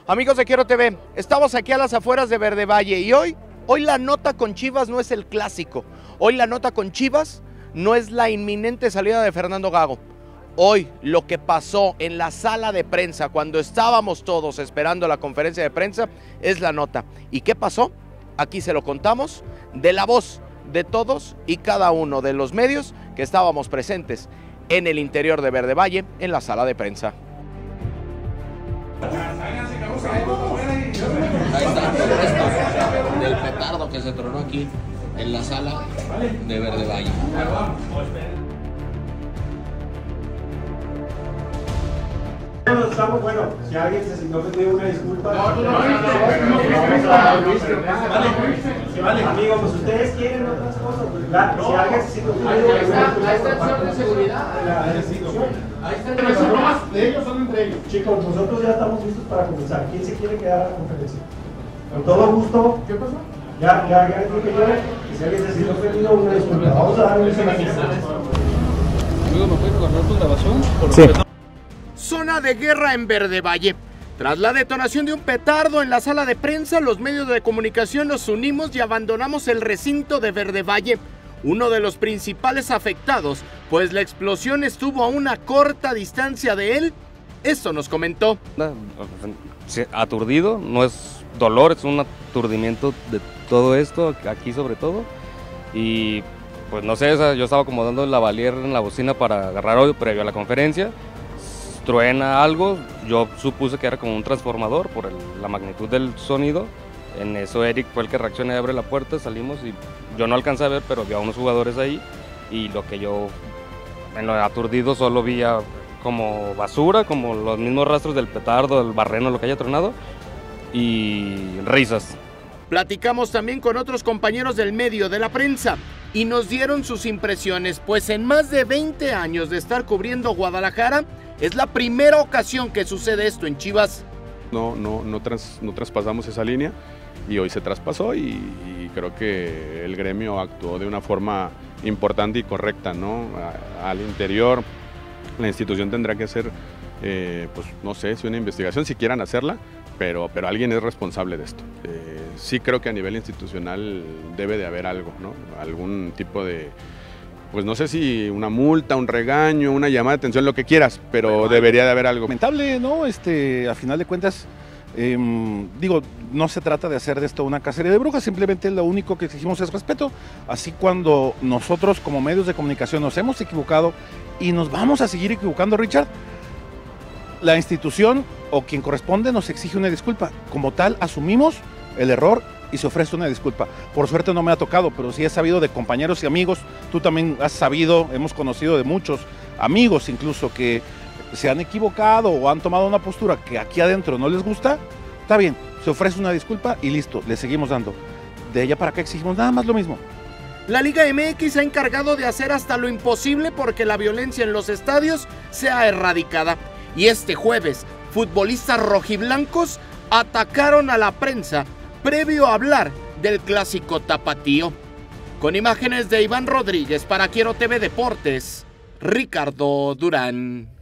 Amigos de Quiero TV, estamos aquí a las afueras de Verde Valle y hoy la nota con Chivas no es el clásico. Hoy la nota con Chivas no es la inminente salida de Fernando Gago. Hoy lo que pasó en la sala de prensa cuando estábamos todos esperando la conferencia de prensa es la nota. ¿Y qué pasó? Aquí se lo contamos de la voz de todos y cada uno de los medios que estábamos presentes en el interior de Verde Valle en la sala de prensa. Ahí está el resto del petardo que se tronó aquí en la sala de Verde Valle. Estamos, bueno, si alguien se sintió ofendido, una disculpa. Vale, amigos, pues ustedes quieren otras cosas. Pues, si alguien se sintió ofendido, ahí está el señor de seguridad. Ahí está el señor. De ellos son entre ellos. Chicos, nosotros ya estamos listos para comenzar. ¿Quién se quiere quedar a la conferencia? Con todo gusto. ¿Qué pasó? Ya dije yo, que si alguien se sintió ofendido, una disculpa. Vamos a darle un servicio. Amigo, ¿me puedes guardar tu grabación? Sí. Zona de guerra en Verde Valle. Tras la detonación de un petardo en la sala de prensa, los medios de comunicación nos unimos y abandonamos el recinto de Verde Valle, uno de los principales afectados, pues la explosión estuvo a una corta distancia de él. Esto nos comentó. Aturdido, no es dolor, es un aturdimiento de todo esto, aquí sobre todo. Y pues no sé, yo estaba acomodando la valier en la bocina para agarrar audio previo a la conferencia. Truena algo, yo supuse que era como un transformador por la magnitud del sonido. En eso Eric fue el que reacciona y abre la puerta, salimos y yo no alcancé a ver, pero vi a unos jugadores ahí y lo que yo en lo aturdido solo vi como basura, como los mismos rastros del petardo, del barreno, lo que haya tronado y risas. Platicamos también con otros compañeros del medio de la prensa y nos dieron sus impresiones, pues en más de 20 años de estar cubriendo Guadalajara, es la primera ocasión que sucede esto en Chivas. No traspasamos esa línea y hoy se traspasó y creo que el gremio actuó de una forma importante y correcta, ¿no? Al interior, la institución tendrá que hacer, pues no sé si una investigación, si quieran hacerla, pero alguien es responsable de esto. Sí creo que a nivel institucional debe de haber algo, ¿no? Algún tipo de, pues no sé si una multa, un regaño, una llamada de atención, lo que quieras, pero debería de haber algo. Lamentable, ¿no? A final de cuentas, digo, no se trata de hacer de esto una cacería de brujas, simplemente lo único que exigimos es respeto. Así cuando nosotros como medios de comunicación nos hemos equivocado y nos vamos a seguir equivocando, Richard, la institución o quien corresponde nos exige una disculpa. Como tal, asumimos el error y se ofrece una disculpa. Por suerte no me ha tocado, pero sí he sabido de compañeros y amigos, tú también has sabido, hemos conocido de muchos amigos incluso que se han equivocado o han tomado una postura que aquí adentro no les gusta. Está bien, se ofrece una disculpa y listo, le seguimos dando. De allá para acá exigimos nada más lo mismo. La Liga MX se ha encargado de hacer hasta lo imposible porque la violencia en los estadios sea erradicada. Y este jueves, futbolistas rojiblancos atacaron a la prensa previo a hablar del clásico tapatío. Con imágenes de Iván Rodríguez para Quiero TV Deportes, Ricardo Durán.